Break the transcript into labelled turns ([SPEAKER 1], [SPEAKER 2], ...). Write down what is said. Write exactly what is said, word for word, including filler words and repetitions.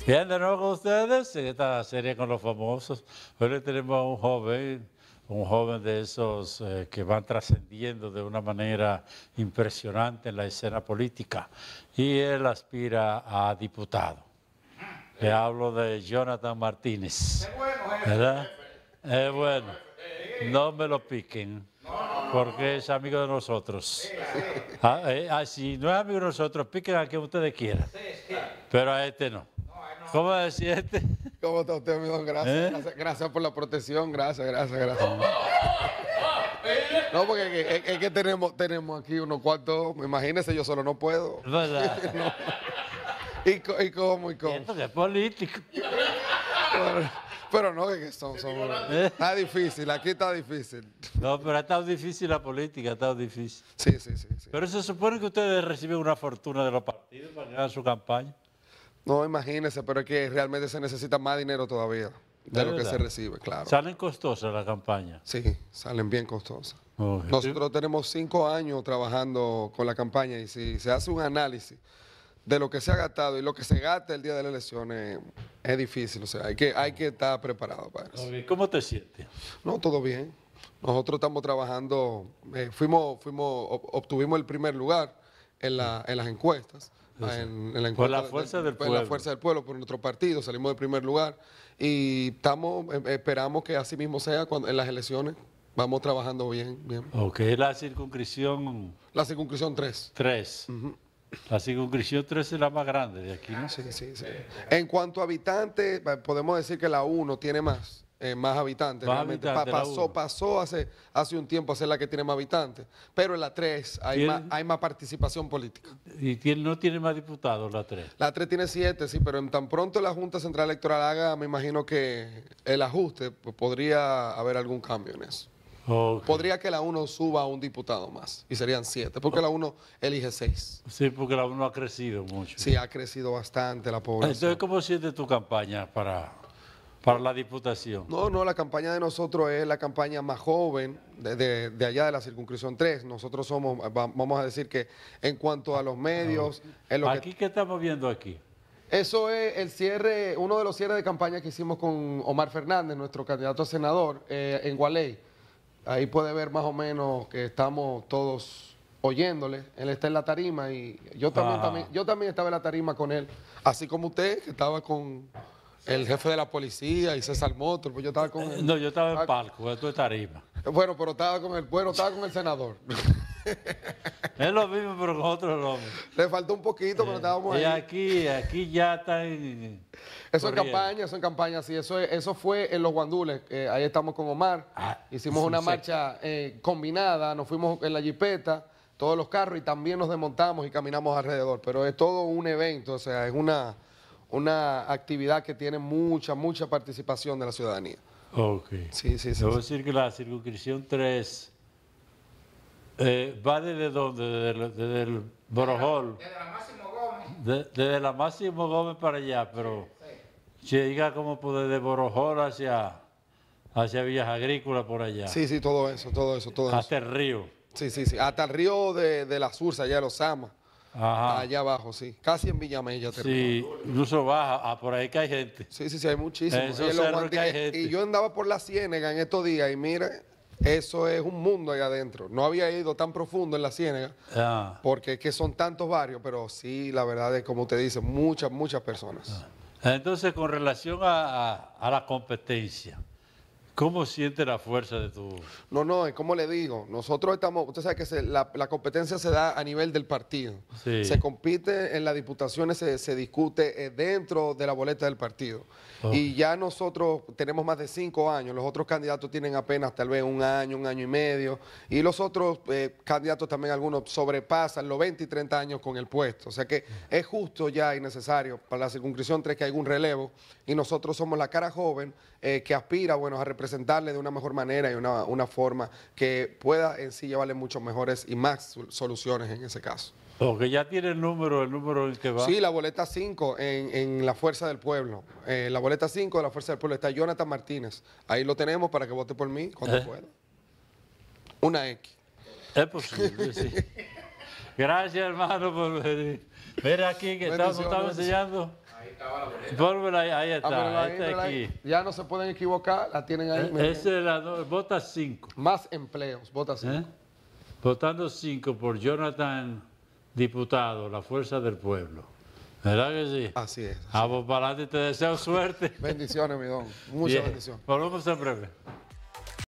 [SPEAKER 1] Bien, de nuevo con ustedes en esta serie con los famosos. Hoy le tenemos a un joven, un joven de esos eh, que van trascendiendo de una manera impresionante en la escena política y él aspira a diputado. Le hablo de Jonathan Martínez.
[SPEAKER 2] Es bueno, jefe.
[SPEAKER 1] ¿Verdad? Es bueno. No me lo piquen, porque es amigo de nosotros. Ah, eh, ah, si no es amigo de nosotros, piquen a quien ustedes quieran. Pero a este no. ¿Cómo decía este?
[SPEAKER 2] ¿Cómo está usted, amigo? Gracias,
[SPEAKER 1] ¿Eh?
[SPEAKER 2] gracias, gracias por la protección, gracias, gracias, gracias. No, porque es que, es que tenemos, tenemos aquí unos cuantos, imagínese, yo solo no puedo.
[SPEAKER 1] ¿Verdad?
[SPEAKER 2] No. ¿Y, co- y cómo, y cómo?
[SPEAKER 1] Esto que es político.
[SPEAKER 2] Pero, pero no, es que son, son,
[SPEAKER 1] ¿Eh?
[SPEAKER 2] está difícil, aquí está difícil.
[SPEAKER 1] No, pero ha estado difícil la política, ha estado difícil.
[SPEAKER 2] Sí, sí, sí, sí.
[SPEAKER 1] Pero se supone que ustedes reciben una fortuna de los partidos para ganar su campaña.
[SPEAKER 2] No, imagínese, pero es que realmente se necesita más dinero todavía de
[SPEAKER 1] ¿De
[SPEAKER 2] lo que
[SPEAKER 1] verdad?
[SPEAKER 2] se recibe, claro.
[SPEAKER 1] Salen costosas las campañas.
[SPEAKER 2] Sí, salen bien costosas.
[SPEAKER 1] Oh,
[SPEAKER 2] Nosotros tenemos cinco años trabajando con la campaña y si se hace un análisis de lo que se ha gastado y lo que se gasta el día de las elecciones, es difícil. O sea, hay que, hay que estar preparado para eso.
[SPEAKER 1] Ok, ¿cómo te sientes?
[SPEAKER 2] No, todo bien. Nosotros estamos trabajando, eh, fuimos, fuimos, ob- obtuvimos el primer lugar en, la, en las encuestas. En, en la
[SPEAKER 1] Por la
[SPEAKER 2] encuesta
[SPEAKER 1] fuerza
[SPEAKER 2] de-
[SPEAKER 1] del
[SPEAKER 2] por la
[SPEAKER 1] pueblo.
[SPEAKER 2] fuerza del pueblo, por nuestro partido, salimos del primer lugar y estamos, eh, esperamos que así mismo sea cuando, en las elecciones. Vamos trabajando bien, bien.
[SPEAKER 1] Ok, la circunscripción
[SPEAKER 2] La circunscripción tres.
[SPEAKER 1] tres. La circunscripción tres es la más grande de aquí, ¿no?
[SPEAKER 2] Sí, sí, sí. En cuanto a habitantes, eh, podemos decir que la uno tiene más, eh, más habitantes.
[SPEAKER 1] Más
[SPEAKER 2] realmente.
[SPEAKER 1] habitantes, la
[SPEAKER 2] pasó
[SPEAKER 1] uno.
[SPEAKER 2] pasó hace, hace un tiempo a ser la que tiene más habitantes, pero en la tres hay
[SPEAKER 1] ¿Quién?
[SPEAKER 2] más, hay más participación política.
[SPEAKER 1] Y tiene- no tiene más diputados la tres.
[SPEAKER 2] La tres tiene siete, sí, pero en tan pronto la Junta Central Electoral haga, me imagino que el ajuste, pues podría haber algún cambio en eso.
[SPEAKER 1] Ok.
[SPEAKER 2] Podría que la uno suba a un diputado más, y serían siete, porque la uno elige seis.
[SPEAKER 1] Sí, porque la uno ha crecido mucho.
[SPEAKER 2] Sí, ha crecido bastante la población.
[SPEAKER 1] Entonces, ¿cómo sientes tu campaña para, para la diputación?
[SPEAKER 2] No, no, la campaña de nosotros es la campaña más joven de, de- de allá de la circunscripción tres. Nosotros somos, va- vamos a decir que en cuanto a los medios, en lo que-
[SPEAKER 1] Aquí, ¿qué estamos viendo aquí?
[SPEAKER 2] eso es el cierre, uno de los cierres de campaña que hicimos con Omar Fernández, nuestro candidato a senador, eh, en Gualey. Ahí puede ver más o menos que estamos todos oyéndole. Él está en la tarima y yo también,
[SPEAKER 1] Ajá.
[SPEAKER 2] también, yo también estaba en la tarima con él, así como usted, que estaba con el jefe de la policía y César Motor, pues yo estaba con él.
[SPEAKER 1] No, yo estaba en
[SPEAKER 2] Ah,
[SPEAKER 1] palco, esto es tarima.
[SPEAKER 2] Bueno, pero estaba con el, bueno, estaba con el senador.
[SPEAKER 1] Es lo mismo, pero con otro nombre.
[SPEAKER 2] Le faltó un poquito, pero estábamos
[SPEAKER 1] Y
[SPEAKER 2] ahí.
[SPEAKER 1] aquí, aquí ya está en...
[SPEAKER 2] Eso en
[SPEAKER 1] corriendo.
[SPEAKER 2] campaña, eso en campaña, sí, eso, es- eso fue en Los Guandules, eh, ahí estamos con Omar,
[SPEAKER 1] Ah,
[SPEAKER 2] hicimos
[SPEAKER 1] sí,
[SPEAKER 2] una
[SPEAKER 1] sí.
[SPEAKER 2] marcha eh, combinada, nos fuimos en la jipeta, todos los carros y también nos desmontamos y caminamos alrededor, pero es todo un evento, o sea, es una, una actividad que tiene mucha, mucha participación de la ciudadanía.
[SPEAKER 1] Ok.
[SPEAKER 2] Sí, sí, sí.
[SPEAKER 1] Debo decir que la circunscripción tres eh, va desde dónde, desde el, desde el Borojol,
[SPEAKER 3] Desde la Máximo Gómez.
[SPEAKER 1] de- desde la Máximo Gómez para allá, pero llega como por desde Borojol hacia, hacia Villas Agrícolas por allá,
[SPEAKER 2] Sí, sí, todo eso, todo eso, todo eso.
[SPEAKER 1] hasta el río.
[SPEAKER 2] Sí, sí, sí, hasta el río de, de la Sursa, allá de los Sama,
[SPEAKER 1] Ajá.
[SPEAKER 2] allá abajo, sí, casi en Villamella. termina.
[SPEAKER 1] Sí, incluso baja, ah, por ahí que hay gente.
[SPEAKER 2] Sí, sí, sí, hay muchísimos.
[SPEAKER 1] Esos
[SPEAKER 2] Y en los
[SPEAKER 1] cerros
[SPEAKER 2] guandi-
[SPEAKER 1] que hay gente.
[SPEAKER 2] y yo andaba por la Ciénega en estos días y mira, eso es un mundo allá adentro. No había ido tan profundo en la Ciénega
[SPEAKER 1] Ah,
[SPEAKER 2] porque es que son tantos barrios, pero sí, la verdad es como usted dice, muchas, muchas personas.
[SPEAKER 1] entonces, con relación a, a- a la competencia, ¿cómo siente la fuerza de tu...
[SPEAKER 2] No, no, es como le digo, nosotros estamos, usted sabe que se- la, la competencia se da a nivel del partido.
[SPEAKER 1] Sí.
[SPEAKER 2] Se compite en las diputaciones, se, se discute eh, dentro de la boleta del partido.
[SPEAKER 1] Ok.
[SPEAKER 2] Y ya nosotros tenemos más de cinco años, los otros candidatos tienen apenas tal vez un año, un año y medio, y los otros eh, candidatos también algunos sobrepasan los veinte y treinta años con el puesto. O sea que es justo ya y necesario para la circunscripción tres que haya un relevo, y nosotros somos la cara joven eh, que aspira, bueno, a representarle de una mejor manera y una, una forma que pueda en sí llevarle mucho mejores y más sol- soluciones en ese caso.
[SPEAKER 1] Porque ya tiene el número, el número en que va.
[SPEAKER 2] Sí, la boleta cinco en, en la Fuerza del Pueblo. Eh, la boleta cinco de la Fuerza del Pueblo está Jonathan Martínez. Ahí lo tenemos para que vote por mí cuando
[SPEAKER 1] ¿Eh?
[SPEAKER 2] pueda. Una X.
[SPEAKER 1] Es posible, sí. Gracias, hermano, por venir. Mira aquí que estamos,
[SPEAKER 2] Bendiciones,
[SPEAKER 1] estamos
[SPEAKER 2] bendiciones.
[SPEAKER 1] enseñando Pónmela ahí, ahí está,
[SPEAKER 2] Ah, mírala ahí,
[SPEAKER 1] este
[SPEAKER 2] mírala
[SPEAKER 1] aquí.
[SPEAKER 2] ahí. Ya no se pueden equivocar, la tienen ahí. miren.
[SPEAKER 1] Ese es la do- vota cinco.
[SPEAKER 2] Más empleos, vota cinco.
[SPEAKER 1] ¿eh? Votando cinco por Jonathan, diputado, la fuerza del pueblo. ¿Verdad que sí?
[SPEAKER 2] Así es. así
[SPEAKER 1] Vamos para adelante y te deseo suerte.
[SPEAKER 2] es. Bendiciones, mi don. Muchas
[SPEAKER 1] Bien.
[SPEAKER 2] bendiciones.
[SPEAKER 1] Volvemos en breve.